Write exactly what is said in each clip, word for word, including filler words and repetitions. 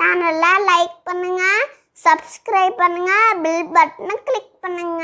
சேனலை லைக் பண்ணுங்க, சப்ஸ்கிரைப் பண்ணுங்க, பெல் பட்டனை கிளிக் பண்ணுங்க.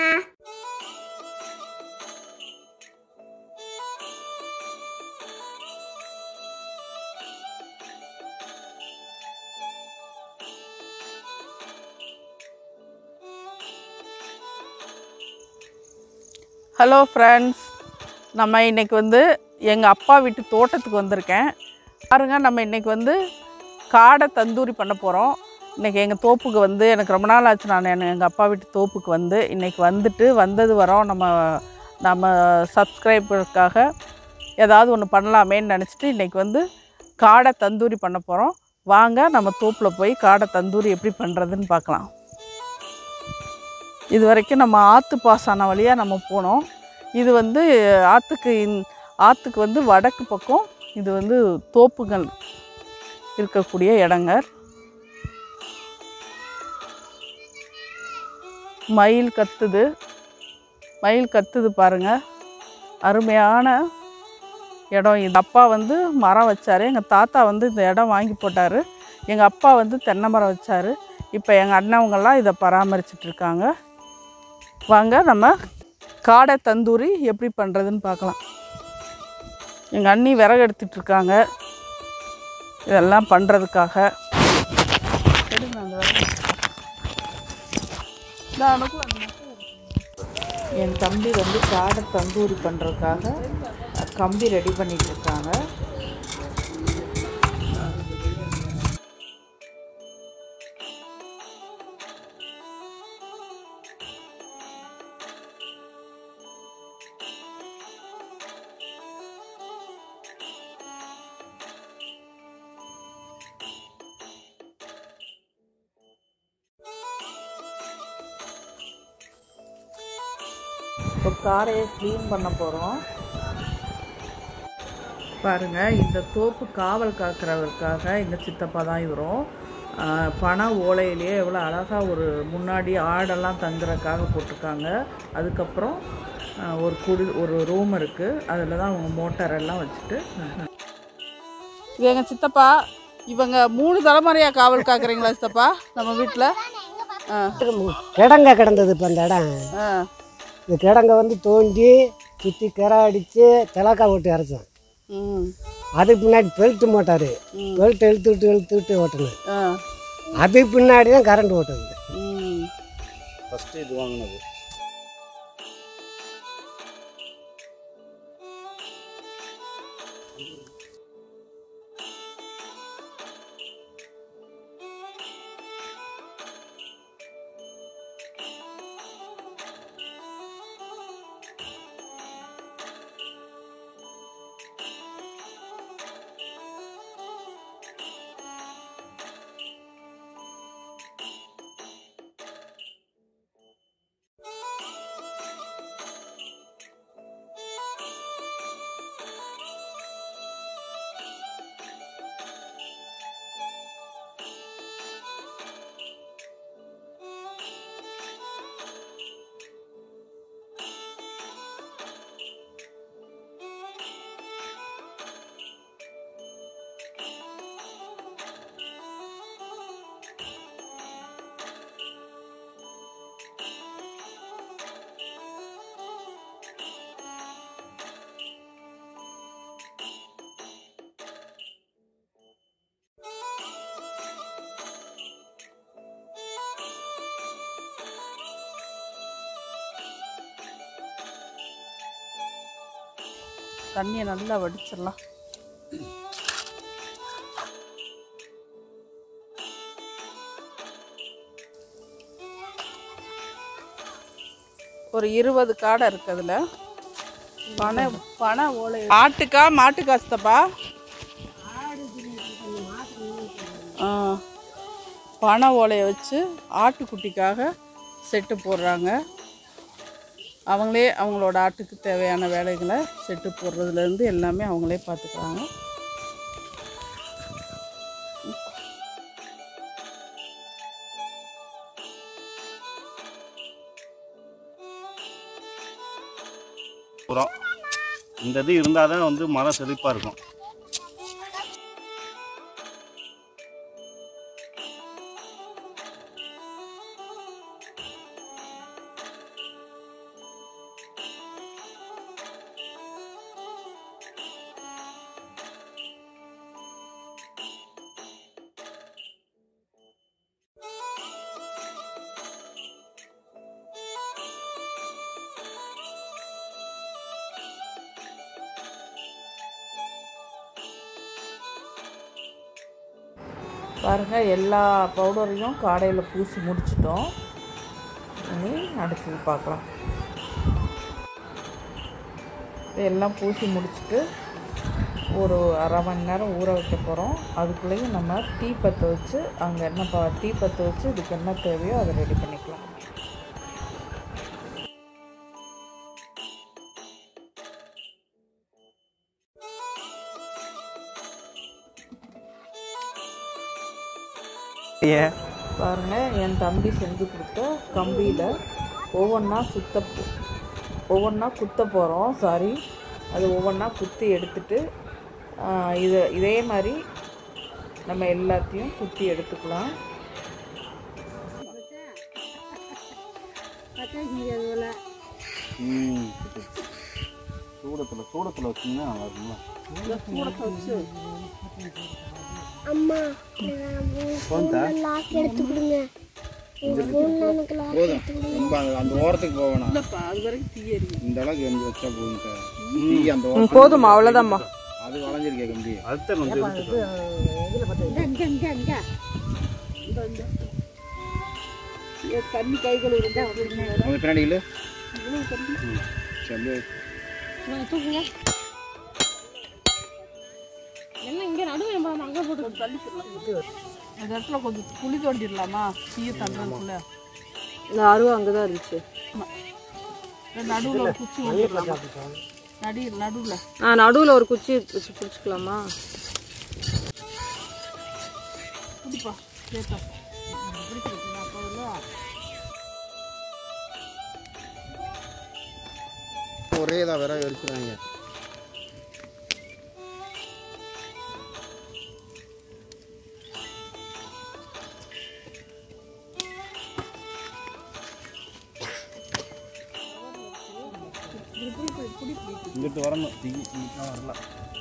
ஹலோ ஃப்ரெண்ட்ஸ், நம்ம இன்றைக்கி வந்து எங்கள் அப்பா வீட்டு தோட்டத்துக்கு வந்திருக்கேன். பாருங்கள், நம்ம இன்றைக்கி வந்து காடை தந்தூரி பண்ண போகிறோம். இன்றைக்கி எங்கள் தோப்புக்கு வந்து எனக்கு ரொம்ப நாள் ஆச்சு. நான் எங்கள் அப்பா வீட்டு தோப்புக்கு வந்து இன்றைக்கி வந்துட்டு வந்தது வரோம். நம்ம நம்ம சப்ஸ்கிரைபருக்காக ஏதாவது ஒன்று பண்ணலாமேன்னு நினச்சிட்டு இன்றைக்கி வந்து காடை தந்தூரி பண்ண போகிறோம். வாங்க நம்ம தோப்பில் போய் காடை தந்தூரி எப்படி பண்ணுறதுன்னு பார்க்கலாம். இது வரைக்கும் நம்ம ஆற்று பாசன வழியாக நம்ம போனோம். இது வந்து ஆற்றுக்கு ஆற்றுக்கு வந்து வடக்கு பக்கம் இது வந்து தோப்புகள் இருக்கக்கூடிய இடங்க. மயில் கத்துது மயில் கத்துது பாருங்கள், அருமையான இடம் இது. அப்பா வந்து மரம் வச்சார், எங்கள் தாத்தா வந்து இந்த இடம் வாங்கி போட்டார். எங்கள் அப்பா வந்து தென்னை மரம் வச்சார். இப்போ எங்கள் அண்ணவங்கெல்லாம் இதை பராமரிச்சிட்ருக்காங்க. வாங்க நம்ம காடை தந்தூரி எப்படி பண்ணுறதுன்னு பார்க்கலாம். எங்கள் அண்ணி விறகு எடுத்துகிட்ருக்காங்க இதெல்லாம் பண்ணுறதுக்காக. என் தம்பி வந்து காடை தந்தூரி பண்ணுறதுக்காக கம்பி ரெடி பண்ணிகிட்ருக்காங்க. இப்போ காரையை க்ளீன் பண்ண போகிறோம். பாருங்கள், இந்த தோப்பு காவல் காக்கிறவருக்காக எங்கள் சித்தப்பா தான் இவரும். பனை ஓலையிலேயே எவ்வளோ அழகாக ஒரு முன்னாடி ஆடெல்லாம் தங்குறதுக்காக போட்டிருக்காங்க. அதுக்கப்புறம் ஒரு குடி ஒரு ரூம் இருக்குது, அதில் தான் அவங்க மோட்டாரெல்லாம் வச்சுட்டு. இது எங்கள் சித்தப்பா. இவங்க மூணு தலைமுறையாக காவல் காக்குறீங்களா சித்தப்பா நம்ம வீட்டில்? கிடங்க கிடந்தது இப்போ அந்த இடம். இந்த கிடங்க வந்து தோண்டி சுற்றி கிரை அடித்து திலக்கா ஓட்டு இறச்சோம். அதுக்கு பின்னாடி பெல்ட்டு மோட்டார், பெல்ட் இழுத்துக்கிட்டு இழுத்துக்கிட்டு ஓட்டணும். அதுக்கு பின்னாடி தான் கரண்ட் ஓட்டுது. ஃபஸ்ட்டு இது வாங்கினது. தண்ணியை நல்லா வடிச்சிடலாம். ஒரு இருபது காடை இருக்குது அதில். பனை பனை ஓலை. ஆட்டுக்கா மாட்டுக்கா சித்தப்பா? ஆ, பனை ஓலையை வச்சு ஆட்டுக்குட்டிக்காக செட்டு போடுறாங்க. அவங்களே அவங்களோட ஆட்டுக்கு தேவையான வேலைகளை செட்டு போடுறதுலேருந்து எல்லாமே அவங்களே பார்த்துக்கிறாங்க. இந்த இது இருந்தால் தான் வந்து மரம் செழிப்பாக இருக்கும். பாருங்கள், எல்லா பவுடரையும் காடையில் பூசி முடிச்சிட்டோம். இனி அடுத்தது பார்க்கலாம். எல்லாம் பூசி முடிச்சுட்டு ஒரு அரை மணி நேரம் ஊற வைக்க போகிறோம். அதுக்குள்ளேயும் நம்ம டீ பற்ற வச்சு அங்கே என்ன ப டீ பற்ற வச்சு இதுக்கு என்ன தேவையோ அதை ரெடி பண்ணிக்கலாம். பாருங்கள், என் தம்பி செஞ்சு கொடுத்த கம்பியில் ஒவ்வொன்றா சுத்த ஒவ்வொன்றா குத்த போகிறோம். சாரி, அது ஒவ்வொன்றா குத்தி எடுத்துட்டு இது இதே மாதிரி நம்ம எல்லாத்தையும் குத்தி எடுத்துக்கலாம். சூடத்தில் சூடத்தில் வச்சிங்கன்னா நல்லா இருக்குங்களா? சூடத்தை வச்சு அம்மா லாக் எடுத்து கொடுங்க. ரொம்ப அந்த ஓரத்துக்கு போவேனா? அது வரைக்கும் தீ எரியும். இந்த அளவுக்கு எந்த வச்சா போதும். தீ அந்த ஓரம் போதுமா? அவ்வளோதாம்மா. அது வளைஞ்சிருக்கே கம்பி. அதுதான் வந்து தண்ணி கைகள் இருந்தா பின்னாடி இல்லை. என்ன இங்கே நடுவே நம்ம அங்கே போட்டு தள்ளிக்கலாம். அந்த இடத்துல கொஞ்சம் குழி தோண்டிடலாமா? தீயை தண்டுறதுக்குள்ள இந்த அருவா அங்கே தான் இருந்துச்சு. நடுவில் ஒரு குச்சி ஊற்றிடலாமா? நடி நடுவில் ஆ நடுவில் ஒரு குச்சி வச்சு பிடிச்சிக்கலாமா? பிடிப்பா கேட்டா பிடிச்சிருக்குங்களா? அப்போ ஒரே தான் வேற எரிச்சுறாங்க. இங்கிட்டு வரணும். வரல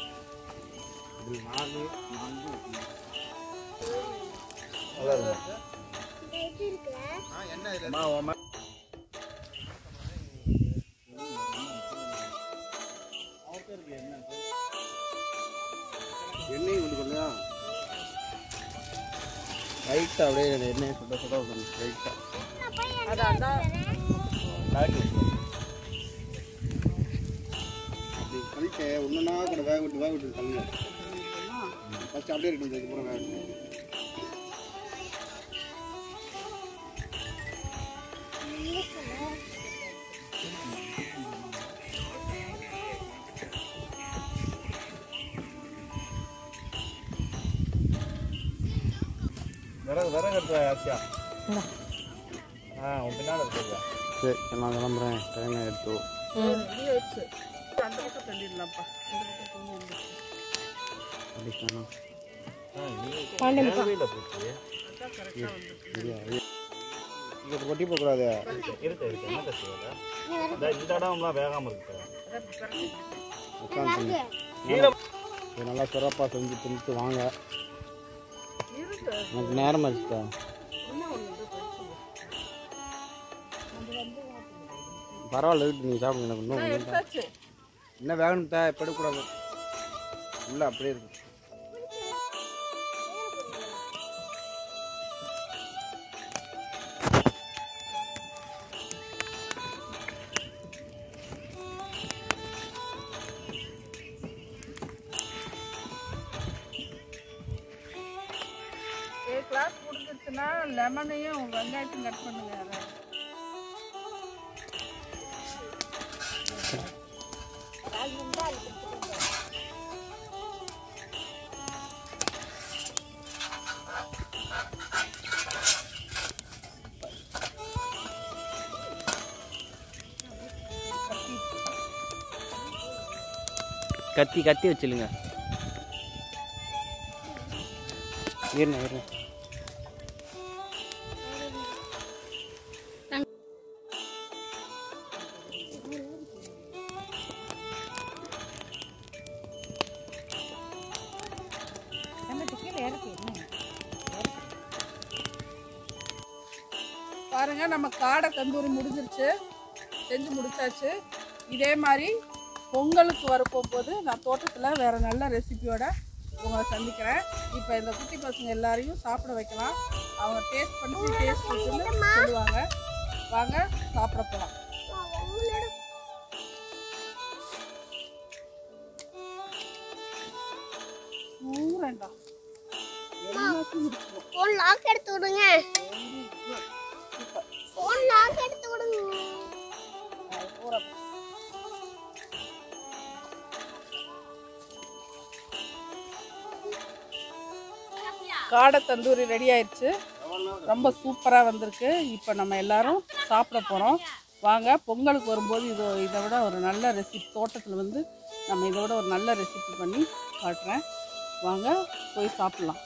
நாலு நான்கு என்ன எண்ணெய் வந்து கொள்ளையா லைட்டாக அப்படியே எண்ணெய் சுட சுட வைக்கணும். லைட்டாக அப்படி கழிக்க ஒன்றுனா கூட வேக விட்டு வேக விட்டு தள்ளுங்க. ஃபஸ்ட்டு அப்படியே இருக்கணும். அதுக்கப்புறம் வேக விட்டு விறகு விறகு எடுத்து ஆச்சியா? ஆ உன் பின்னால் இருக்குதா? சரி, நான் கிளம்புறேன். டைம் எடுத்து வச்சு அந்த பக்கம் தள்ளிடலாம்ப்பா. இங்கே கொட்டி போகக்கூடாது. இருக்கு இருக்கு என்ன கஷ்டம்? இந்த இடம்லாம் வேகாமல் இருக்கு. உட்காந்து நல்லா சிறப்பாக செஞ்சு தின்ட்டு வாங்க. எனக்கு நேரம் ஆச்சுட்டா. பரவாயில்ல, வீட்டு நீங்கள் சாப்பிடுங்க. எனக்கு இன்னும் என்ன வேகணும் தான் இப்போ எடுக்கக்கூடாது. உள்ள அப்படியே இருக்கு. கிளாஸ் முடிஞ்சிருச்சுன்னா லெமனையும் வெங்காயத்தையும் கட் பண்ணுங்க. கத்தி கத்தி வச்சிருங்க. ஏறின ஏறின பாருங்க, நம்ம காடை தந்தூரி முடிஞ்சிருச்சு, செஞ்சு முடிச்சாச்சு. இதே மாதிரி பொங்கலுக்கு வரப்போகும்போது நான் தோட்டத்தில் வேறு நல்ல ரெசிபியோட உங்களை சந்திக்கிறேன். இப்போ இந்த குட்டி பசங்க எல்லாரையும் சாப்பிட வைக்கலாம். அவங்க டேஸ்ட் பண்ணி டேஸ்ட் சொல்லுவாங்க. வாங்க சாப்பிட போகலாம். ஊரண்டா ஃபோன் லாக் எடுத்து விடுங்க. ஃபோன் லாக் எடுத்து விடுங்க. காடை தந்தூரி ரெடி ஆயிடுச்சு. ரொம்ப சூப்பராக வந்திருக்கு. இப்போ நம்ம எல்லாரும் சாப்பிட போகிறோம். வாங்க, பொங்கலுக்கு வரும்போது இது இதை விட ஒரு நல்ல ரெசிபி தோட்டத்தில் வந்து நம்ம இதை விட ஒரு நல்ல ரெசிபி பண்ணி காட்டுறேன். வாங்க போய் சாப்பிட்லாம்.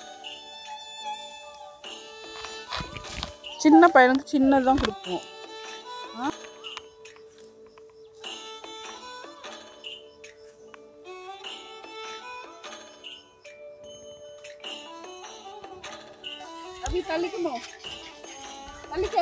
சின்ன பையனுக்கு சின்னதான் கொடுப்போம். अभी तलिक मो तलिक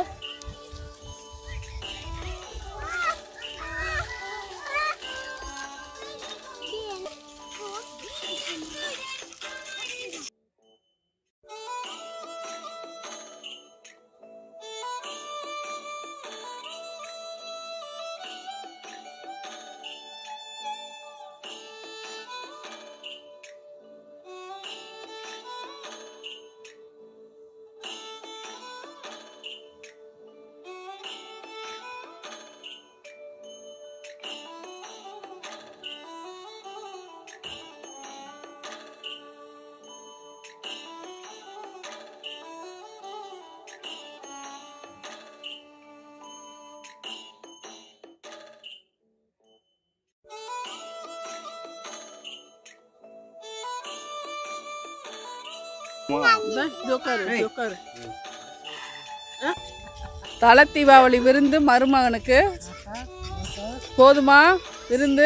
தல தீபாவளி விருந்து மருமகனுக்கு போதுமா விருந்து?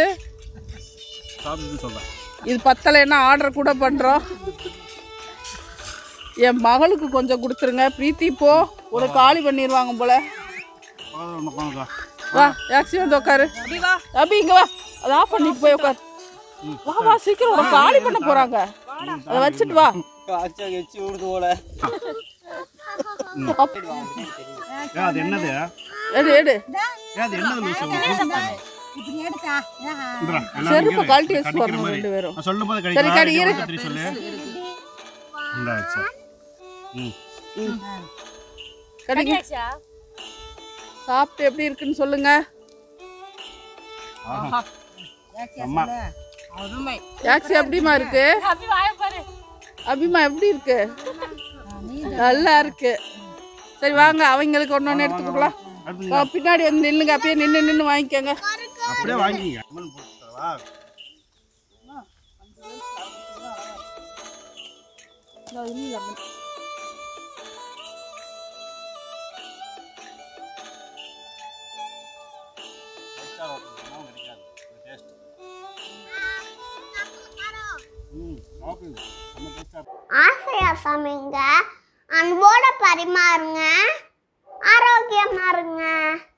இது பத்தலைன்னா ஆர்டர் கூட பண்றோம். என் மகளுக்கு கொஞ்சம் கொடுத்துருங்க. பிரீத்தி போ, உனக்கு காலி பண்ணிடுவாங்க போல. வா யாக்ஸி வந்து உட்காரு. அபி இங்க வா, அதை ஆஃப் பண்ணிட்டு போய் உட்காரு. வா வா சீக்கிரம், உனக்கு காலி பண்ண போறாங்க. அதை வச்சுட்டு வா. செருப்பு கழட்டி வச்சு போறோம் ரெண்டு பேரும். சரி கடி இரு. கடிங்க. சாப்பிட்டு எப்படி இருக்குன்னு சொல்லுங்க. யாக்ஸி எப்படிமா இருக்கு? அபிமா எப்படி இருக்கு? நல்லா இருக்கு. சரி வாங்க, அவங்களுக்கு ஒன்று ஒன்று எடுத்துக்கலாம். பின்னாடி வந்து நில்லுங்க. அப்படியே நின்று நின்று வாங்கிக்கோங்க. அப்படியே வாங்கிங்க. ஆசையா சமைங்க, அன்போட பரிமாறுங்க, ஆரோக்கியமா இருங்க.